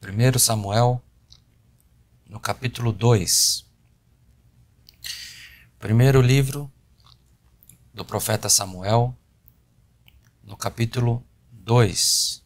1 Samuel, no capítulo 2. Primeiro livro do profeta Samuel, no capítulo 2.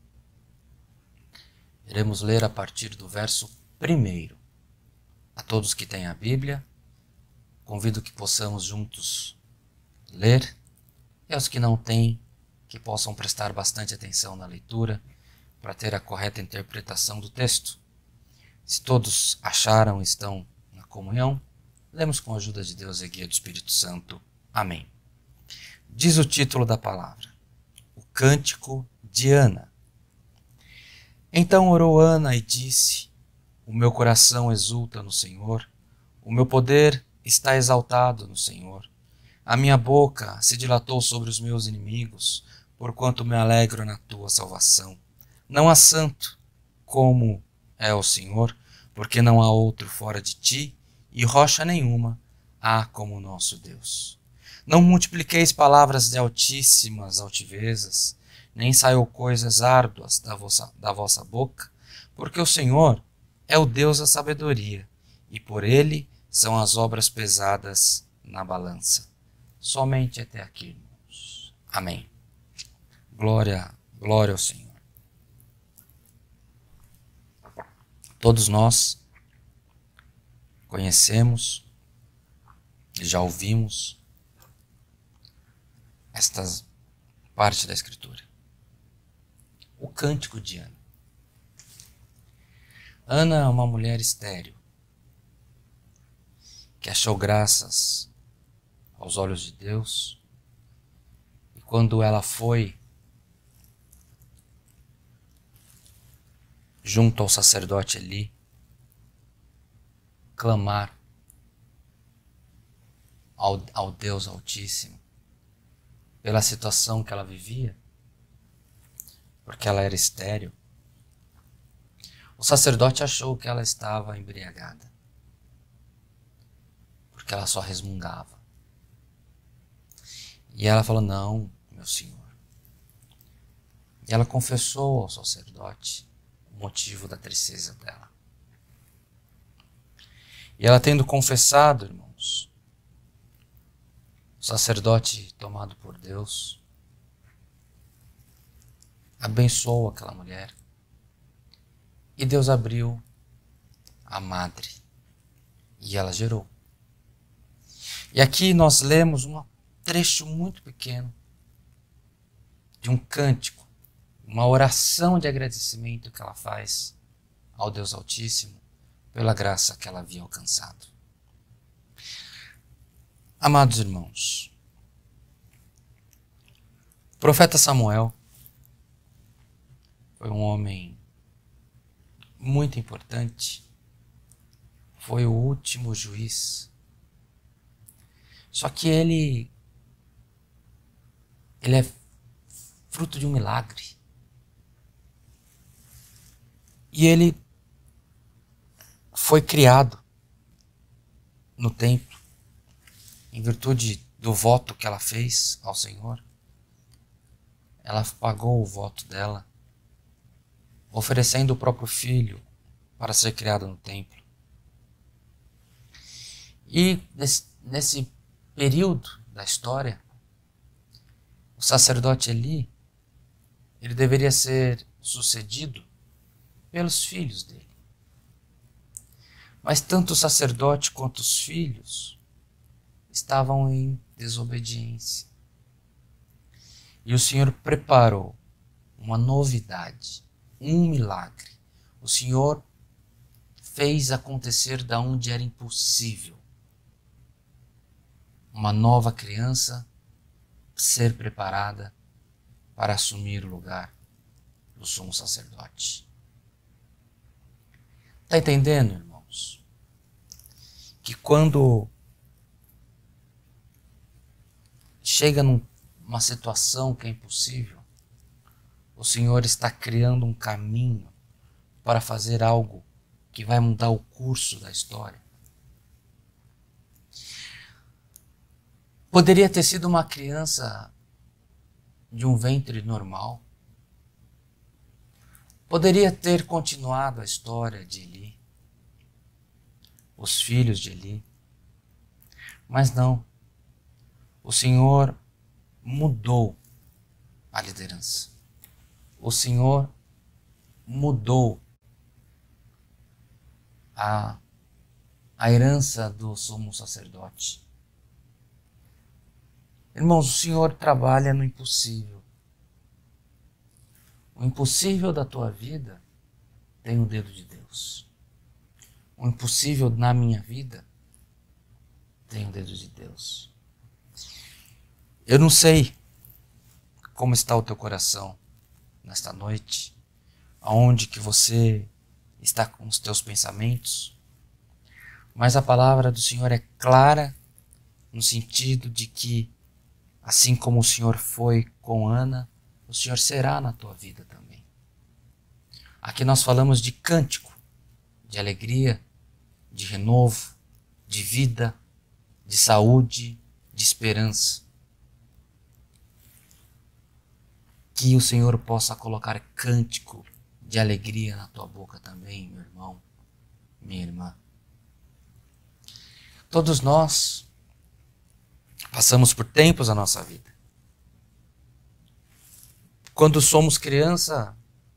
Iremos ler a partir do verso 1. A todos que têm a Bíblia, convido que possamos juntos ler, e aos que não têm, que possam prestar bastante atenção na leitura para ter a correta interpretação do texto. Se todos acharam e estão na comunhão, lemos com a ajuda de Deus e guia do Espírito Santo. Amém. Diz o título da palavra: O Cântico de Ana. Então orou Ana e disse: O meu coração exulta no Senhor, o meu poder está exaltado no Senhor. A minha boca se dilatou sobre os meus inimigos, porquanto me alegro na tua salvação. Não há santo como é o Senhor, porque não há outro fora de ti, e rocha nenhuma há como o nosso Deus. Não multipliqueis palavras de altíssimas altivezas, nem saiam coisas árduas da vossa boca, porque o Senhor é o Deus da sabedoria, e por ele são as obras pesadas na balança. Somente até aqui, irmãos. Amém. Glória ao Senhor. Todos nós conhecemos e já ouvimos esta parte da Escritura. O Cântico de Ana. Ana é uma mulher estéril, que achou graças aos olhos de Deus, e quando ela foi junto ao sacerdote Eli clamar ao Deus Altíssimo pela situação que ela vivia, porque ela era estéril, o sacerdote achou que ela estava embriagada, porque ela só resmungava. E ela falou: não, meu senhor. E ela confessou ao sacerdote o motivo da tristeza dela. E ela tendo confessado, irmãos, o sacerdote, tomado por Deus, abençoou aquela mulher. E Deus abriu a madre e ela gerou. E aqui nós lemos um trecho muito pequeno de um cântico, uma oração de agradecimento que ela faz ao Deus Altíssimo pela graça que ela havia alcançado. Amados irmãos, o profeta Samuel foi um homem muito importante, foi o último juiz. Só que ele é fruto de um milagre. E ele foi criado no templo, em virtude do voto que ela fez ao Senhor. Ela pagou o voto dela, oferecendo o próprio filho para ser criado no templo. E nesse período da história, o sacerdote Eli, ele deveria ser sucedido pelos filhos dele. Mas tanto o sacerdote quanto os filhos estavam em desobediência. E o Senhor preparou uma novidade, um milagre. O Senhor fez acontecer da onde era impossível. Uma nova criança ser preparada para assumir o lugar do sumo sacerdote. Está entendendo, irmãos? Que quando chega numa situação que é impossível, o Senhor está criando um caminho para fazer algo que vai mudar o curso da história. Poderia ter sido uma criança de um ventre normal, Poderia ter continuado a história de Eli, os filhos de Eli, mas não. O Senhor mudou a liderança. O Senhor mudou a herança do sumo sacerdote. Irmãos, o Senhor trabalha no impossível. O impossível da tua vida tem o dedo de Deus. O impossível na minha vida tem o dedo de Deus. Eu não sei como está o teu coração nesta noite, aonde que você está com os teus pensamentos, mas a palavra do Senhor é clara no sentido de que, assim como o Senhor foi com Ana, o Senhor será na tua vida também. Aqui nós falamos de cântico, de alegria, de renovo, de vida, de saúde, de esperança. Que o Senhor possa colocar cântico de alegria na tua boca também, meu irmão, minha irmã. Todos nós passamos por tempos na nossa vida. Quando somos criança,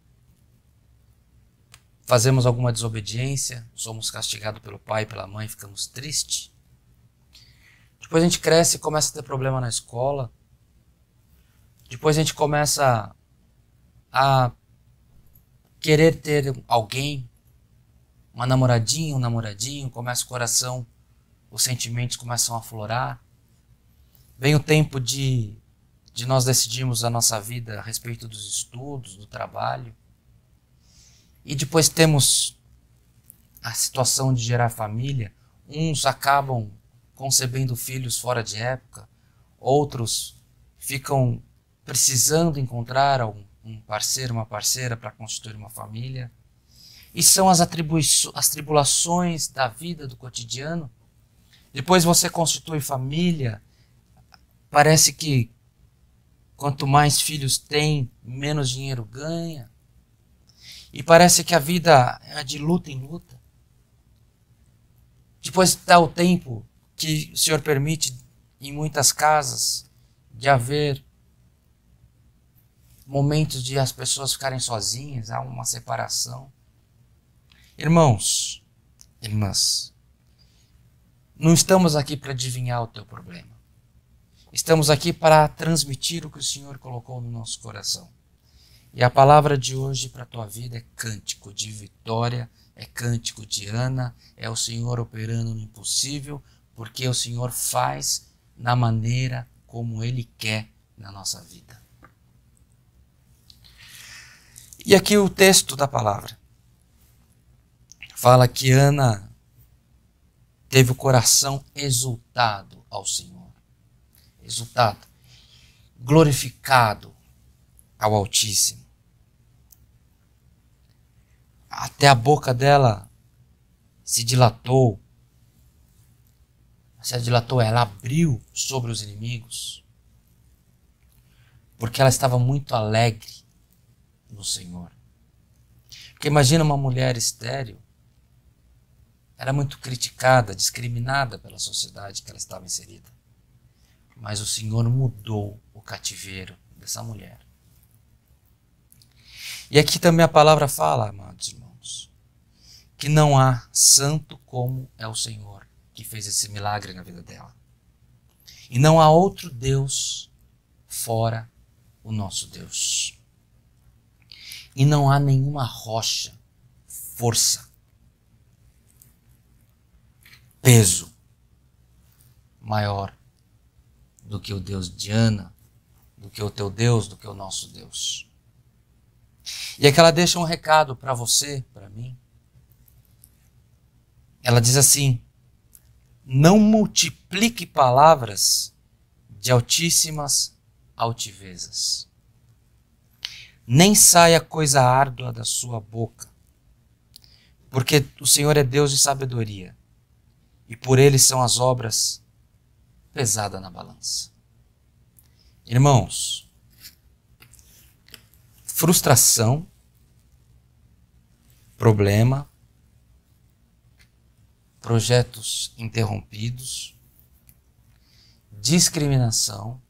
fazemos alguma desobediência, somos castigados pelo pai e pela mãe, ficamos tristes. Depois a gente cresce e começa a ter problema na escola. Depois a gente começa a querer ter alguém, uma namoradinha, um namoradinho, começa o coração, os sentimentos começam a aflorar. Vem o tempo de nós decidirmos a nossa vida a respeito dos estudos, do trabalho. E depois temos a situação de gerar família. Uns acabam concebendo filhos fora de época, outros ficam precisando encontrar um parceiro, uma parceira para constituir uma família. E são as tribulações da vida, do cotidiano. Depois você constitui família, parece que quanto mais filhos tem, menos dinheiro ganha. E parece que a vida é de luta em luta. Depois está o tempo que o Senhor permite em muitas casas de haver momentos de as pessoas ficarem sozinhas, há uma separação. Irmãos, irmãs, não estamos aqui para adivinhar o teu problema. Estamos aqui para transmitir o que o Senhor colocou no nosso coração. E a palavra de hoje para a tua vida é cântico de vitória, é cântico de Ana, é o Senhor operando no impossível, porque o Senhor faz na maneira como Ele quer na nossa vida. E aqui o texto da palavra fala que Ana teve o coração exultado ao Senhor. Exultado, glorificado ao Altíssimo. Até a boca dela se dilatou. Ela abriu sobre os inimigos, porque ela estava muito alegre no Senhor. Porque imagina uma mulher estéril, era muito criticada, discriminada pela sociedade que ela estava inserida. Mas o Senhor mudou o cativeiro dessa mulher. E aqui também a palavra fala, amados irmãos, que não há santo como é o Senhor que fez esse milagre na vida dela. E não há outro Deus fora o nosso Deus. E não há nenhuma rocha, força, peso maior do que o Deus de Ana, do que o teu Deus, do que o nosso Deus. E aqui ela deixa um recado para você, para mim. Ela diz assim: não multiplique palavras de altíssimas altivezas, nem saia coisa árdua da sua boca, porque o Senhor é Deus de sabedoria, e por ele são as obras pesadas na balança. Irmãos, frustração problema, projetos interrompidos, discriminação,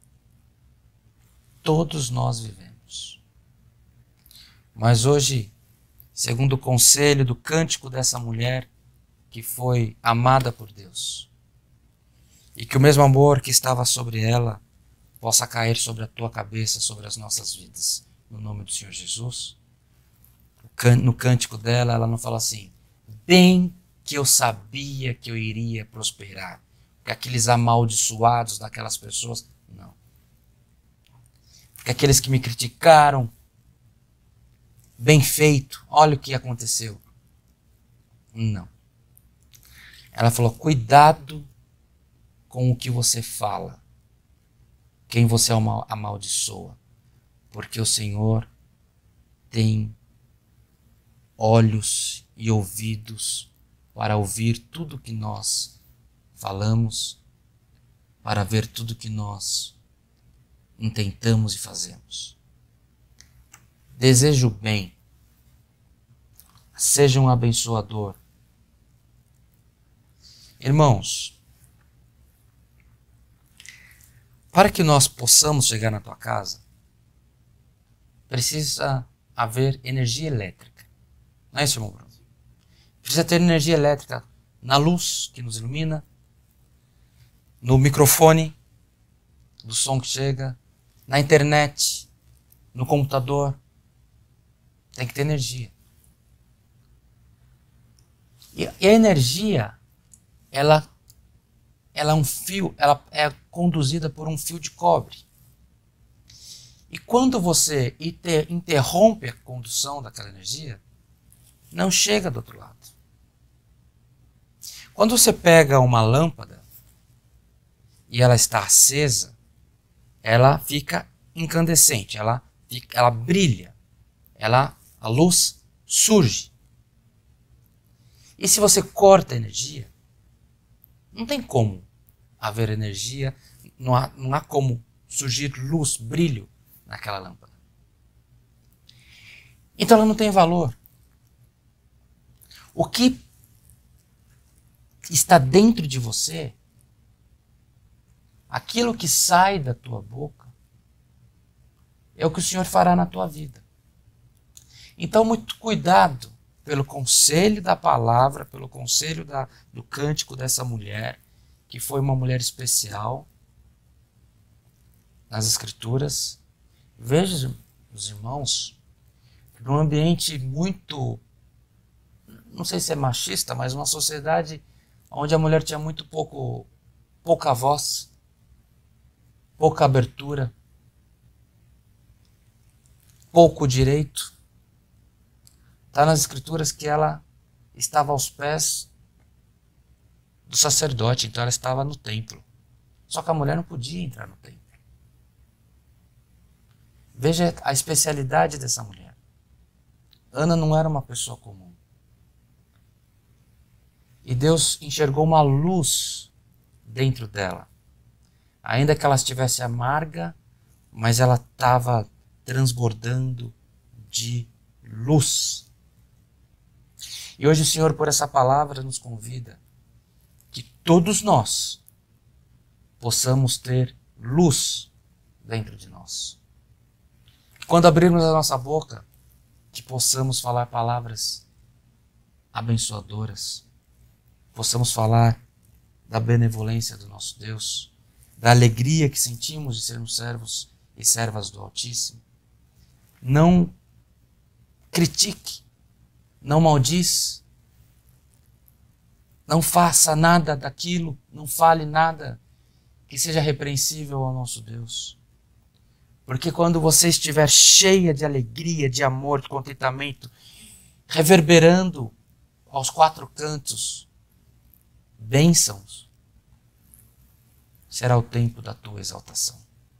todos nós vivemos. Mas hoje, segundo o conselho do cântico dessa mulher que foi amada por Deus, e que o mesmo amor que estava sobre ela possa cair sobre a tua cabeça, sobre as nossas vidas, no nome do Senhor Jesus. No cântico dela, ela não fala assim: bem que eu sabia que eu iria prosperar, porque aqueles amaldiçoados daquelas pessoas, não. Porque aqueles que me criticaram, bem feito, olha o que aconteceu. Não. Ela falou: cuidado com o que você fala, quem você amaldiçoa, porque o Senhor tem olhos e ouvidos para ouvir tudo que nós falamos, para ver tudo que nós intentamos e fazemos. Desejo o bem, seja um abençoador. Irmãos, para que nós possamos chegar na tua casa, precisa haver energia elétrica. Não é isso, irmão Bruno? Precisa ter energia elétrica na luz que nos ilumina, no microfone do som que chega, na internet, no computador. Tem que ter energia. E a energia, ela é um fio, ela é conduzida por um fio de cobre. E quando você interrompe a condução daquela energia, não chega do outro lado. Quando você pega uma lâmpada e ela está acesa, ela fica incandescente, ela brilha, a luz surge. E se você corta a energia, não tem como haver energia, não há como surgir luz, brilho naquela lâmpada. Então ela não tem valor. O que está dentro de você, aquilo que sai da tua boca, é o que o Senhor fará na tua vida. Então, muito cuidado pelo conselho da palavra, pelo conselho do cântico dessa mulher, que foi uma mulher especial nas Escrituras. Veja, os irmãos, num ambiente muito, não sei se é machista, mas uma sociedade onde a mulher tinha muito pouca voz, pouca abertura, pouco direito. Está nas Escrituras que ela estava aos pés do sacerdote, então ela estava no templo. Só que a mulher não podia entrar no templo. Veja a especialidade dessa mulher. Ana não era uma pessoa comum. E Deus enxergou uma luz dentro dela. Ainda que ela estivesse amarga, mas ela estava transbordando de luz. E hoje o Senhor, por essa palavra, nos convida que todos nós possamos ter luz dentro de nós. Quando abrirmos a nossa boca, que possamos falar palavras abençoadoras, possamos falar da benevolência do nosso Deus, da alegria que sentimos de sermos servos e servas do Altíssimo. Não critique, não maldiz, não faça nada daquilo, não fale nada que seja repreensível ao nosso Deus. Porque quando você estiver cheia de alegria, de amor, de contentamento, reverberando aos quatro cantos bênçãos, será o tempo da tua exaltação.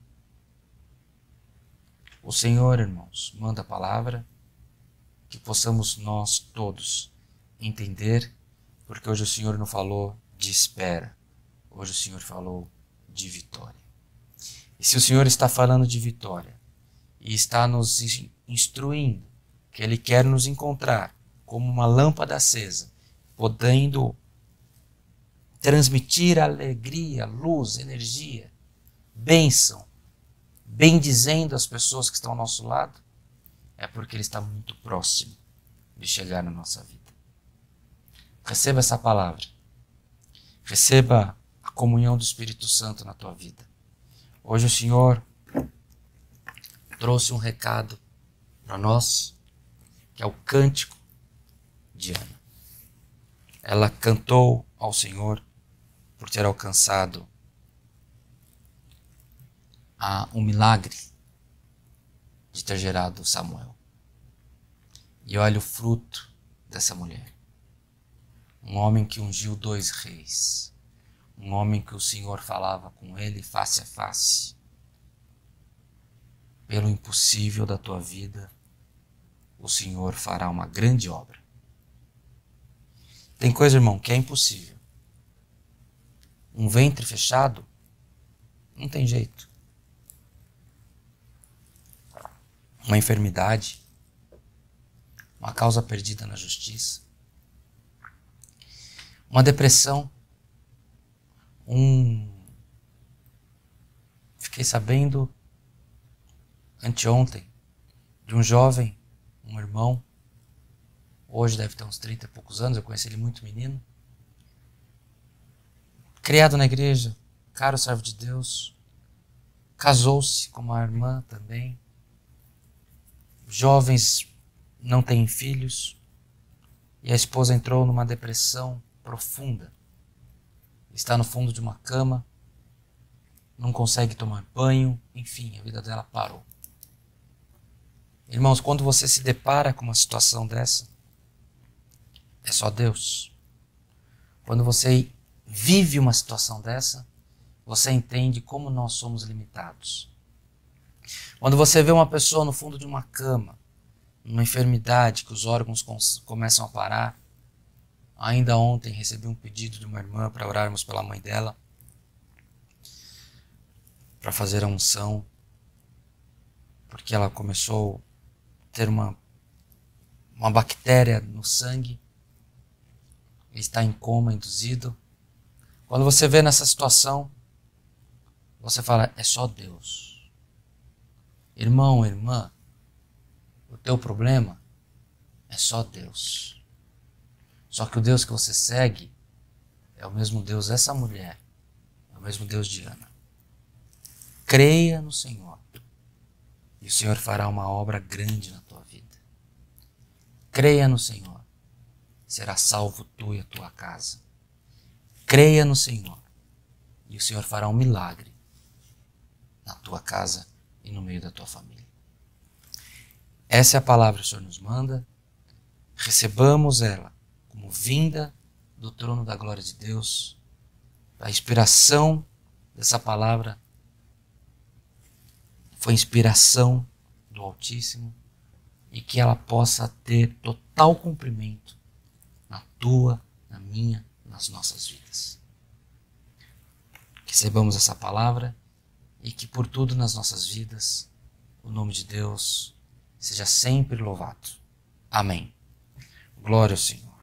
O Senhor, irmãos, manda a palavra, que possamos nós todos entender, porque hoje o Senhor não falou de espera, hoje o Senhor falou de vitória. E se o Senhor está falando de vitória e está nos instruindo que Ele quer nos encontrar como uma lâmpada acesa, podendo transmitir alegria, luz, energia, bênção, bendizendo as pessoas que estão ao nosso lado, é porque Ele está muito próximo de chegar na nossa vida. Receba essa palavra. Receba a comunhão do Espírito Santo na tua vida. Hoje o Senhor trouxe um recado para nós, que é o cântico de Ana. Ela cantou ao Senhor por ter alcançado um milagre de ter gerado Samuel. E olha o fruto dessa mulher. Um homem que ungiu 2 reis. Um homem que o Senhor falava com ele face a face. Pelo impossível da tua vida, o Senhor fará uma grande obra. Tem coisa, irmão, que é impossível. Um ventre fechado, não tem jeito. Uma enfermidade, uma causa perdida na justiça, uma depressão, Fiquei sabendo anteontem de um jovem, um irmão, hoje deve ter uns 30 e poucos anos, eu conheci ele muito menino, criado na igreja, caro servo de Deus, casou-se com uma irmã também, jovens não têm filhos, e a esposa entrou numa depressão profunda, está no fundo de uma cama, não consegue tomar banho, enfim, a vida dela parou. Irmãos, quando você se depara com uma situação dessa, é só Deus. Quando você vive uma situação dessa, você entende como nós somos limitados. Quando você vê uma pessoa no fundo de uma cama, uma enfermidade que os órgãos começam a parar, ainda ontem recebi um pedido de uma irmã para orarmos pela mãe dela, para fazer a unção, porque ela começou a ter uma bactéria no sangue, está em coma induzido. Quando você vê nessa situação, você fala, é só Deus. Irmão, irmã, o teu problema é só Deus. Só que o Deus que você segue é o mesmo Deus dessa mulher, é o mesmo Deus de Ana. Creia no Senhor e o Senhor fará uma obra grande na tua vida. Creia no Senhor, será salvo tu e a tua casa. Creia no Senhor e o Senhor fará um milagre na tua casa e no meio da tua família. Essa é a palavra que o Senhor nos manda. Recebamos ela como vinda do trono da glória de Deus. A inspiração dessa palavra foi inspiração do Altíssimo e que ela possa ter total cumprimento na tua, na minha, nas nossas vidas. Recebamos essa palavra e que por tudo nas nossas vidas o nome de Deus seja sempre louvado. Amém. Glória ao Senhor.